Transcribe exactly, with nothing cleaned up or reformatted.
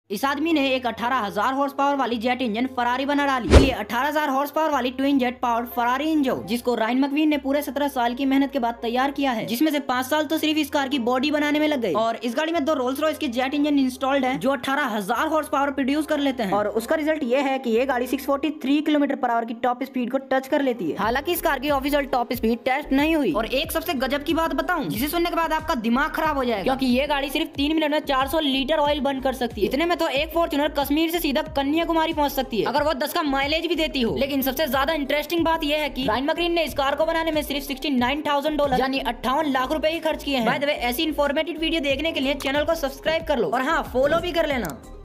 इस आदमी ने एक अठारह हज़ार हॉर्स पावर वाली जेट इंजन फरारी बना डाली। ये अठारह हज़ार हॉर्स पावर वाली twin jet powered Ferrari engine जिसको रायन मैक्वीन ने पूरे सत्रह साल की मेहनत के बाद तैयार किया है, जिसमें से पाँच साल तो सिर्फ इस कार की बॉडी बनाने में लग गए। और इस गाड़ी में दो रोल्स रॉयस के जेट इंजन इंस्टॉल्ड है जो अठारह हज़ार हॉर्स पावर प्रोड्यूस कर लेते हैं। और उसका रिजल्ट ये है कि ये गाड़ी छह सौ तैंतालीस किलोमीटर पर आवर की टॉप स्पीड को टच कर लेती है। हालांकि इस कार की ऑफिशियल टॉप स्पीड टेस्ट नहीं हुई। और एक सबसे गजब की बात बताऊं जिसे सुनने के बाद आपका दिमाग खराब हो जाएगा, क्योंकि ये गाड़ी सिर्फ तीन मिनट में चार सौ लीटर ऑयल बर्न कर सकती है। इतने में तो एक फॉर्च्यूनर कश्मीर से सीधा कन्याकुमारी पहुंच सकती है, अगर वो दस का माइलेज भी देती हो। लेकिन सबसे ज्यादा इंटरेस्टिंग बात यह है कि रायन मैक्वीन ने इस कार को बनाने में सिर्फ उनहत्तर हज़ार डॉलर यानी अट्ठावन लाख रुपए ही खर्च किए हैं। बाय द वे, ऐसी इन्फॉर्मेटिव वीडियो देखने के लिए चैनल को सब्सक्राइब कर लो और हाँ, फॉलो भी कर लेना।